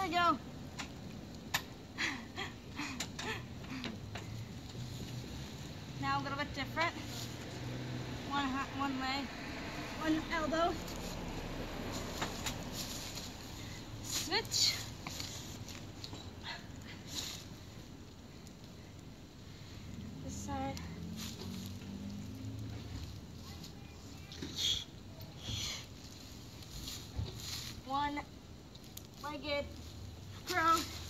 we go. Now a little bit different. One leg, one elbow. Switch. This side. One-legged row.